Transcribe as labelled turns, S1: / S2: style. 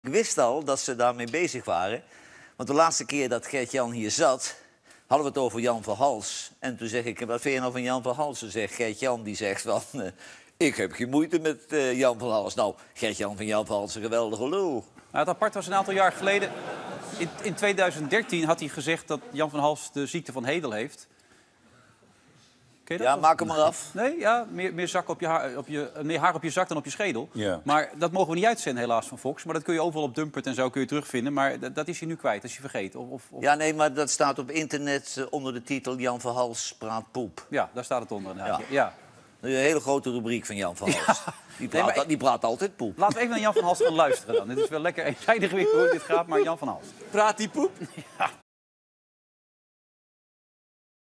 S1: Ik wist al dat ze daarmee bezig waren. Want de laatste keer dat Gert-Jan hier zat, hadden we het over Jan Verhals. En toen zeg ik, wat vind je nou van Jan Verhals? Toen zegt Gert-Jan, die zegt van, ik heb geen moeite met Jan Verhals. Nou, Gert-Jan van Jan Verhals een geweldige lul.
S2: Nou, het apart was een aantal jaar geleden. In 2013 had hij gezegd dat Jan van Hals de ziekte van Hedel heeft.
S1: Ja, maak hem maar af.
S2: Nee, ja, meer zak op je haar, meer haar op je zak dan op je schedel.
S3: Ja.
S2: Maar dat mogen we niet uitzenden helaas van Fox. Maar dat kun je overal op Dumpert en zo kun je terugvinden. Maar dat is hij nu kwijt, als je vergeet. Of...
S1: Ja, nee, maar dat staat op internet onder de titel Jan Verhals praat poep.
S2: Ja, daar staat het onder.
S1: Ja.
S2: Ja.
S1: Een hele grote rubriek van Jan Verhals. Ja. Die praat altijd poep.
S2: Laten we even naar Jan van Hals gaan luisteren dan. Dit is wel lekker eenzijdig weer hoe dit gaat, maar Jan van Hals.
S3: Praat die poep?
S2: Ja.